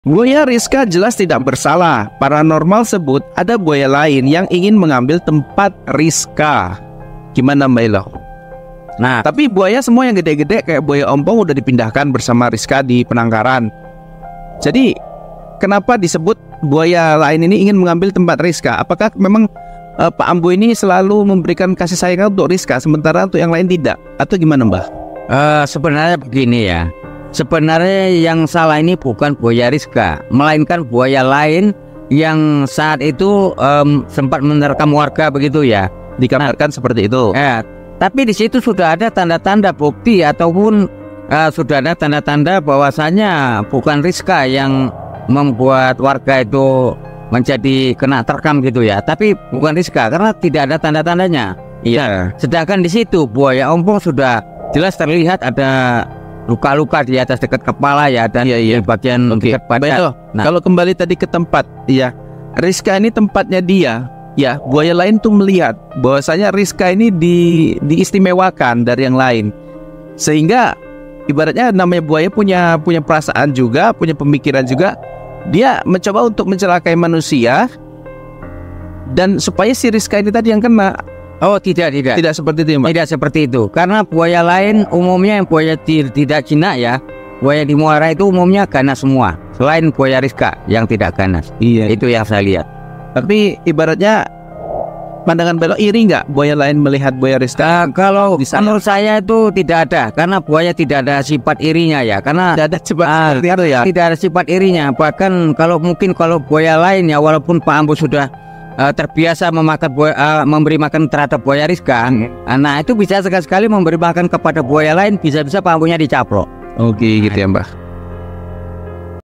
Buaya Rizka jelas tidak bersalah. Paranormal sebut ada buaya lain yang ingin mengambil tempat Rizka. Gimana Mbak Elo? Nah, Tapi buaya semua yang gede-gede kayak buaya ompong udah dipindahkan bersama Rizka di penangkaran. Jadi kenapa disebut buaya lain ini ingin mengambil tempat Rizka? Apakah memang Pak Ambo ini selalu memberikan kasih sayang untuk Rizka, sementara untuk yang lain tidak? Atau gimana Mbah? sebenarnya begini ya. Sebenarnya yang salah ini bukan buaya Rizka, melainkan buaya lain yang saat itu sempat menerkam warga begitu ya. Dikabarkan seperti itu. Tapi di situ sudah ada tanda-tanda bukti ataupun sudah ada tanda-tanda bahwasanya bukan Rizka yang membuat warga itu menjadi kena terkam gitu ya. Tapi bukan Rizka karena tidak ada tanda-tandanya. Iya. Sedangkan di situ buaya ompong sudah jelas terlihat ada luka-luka di atas dekat kepala ya, dan di bagian dekat badan. Nah, kalau kembali tadi ke tempat, ya Rizka ini tempatnya dia. Ya, buaya lain tuh melihat bahwasanya Rizka ini diistimewakan dari yang lain, sehingga ibaratnya namanya buaya punya perasaan juga, punya pemikiran juga. Dia mencoba untuk mencelakai manusia dan supaya si Rizka ini tadi yang kena. Oh tidak seperti itu ya, Mbak? Tidak seperti itu, karena buaya lain umumnya yang buaya tidak jinak ya, buaya di muara itu umumnya ganas semua, selain buaya Rizka yang tidak ganas. Iya, itu yang saya lihat. Tapi ibaratnya pandangan belok iri nggak buaya lain melihat buaya Rizka? Kalau menurut saya itu tidak ada, karena buaya tidak ada sifat irinya ya, karena tidak ada sifat itu ya. Tidak ada sifat irinya. Bahkan kalau buaya lain ya, walaupun Pak Ambo sudah terbiasa memberi makan terhadap buaya Rizka, nah itu bisa sekali-sekali memberi makan kepada buaya lain, bisa-bisa Pak Ambonya dicaplok. Oke, gitu ya Mbak.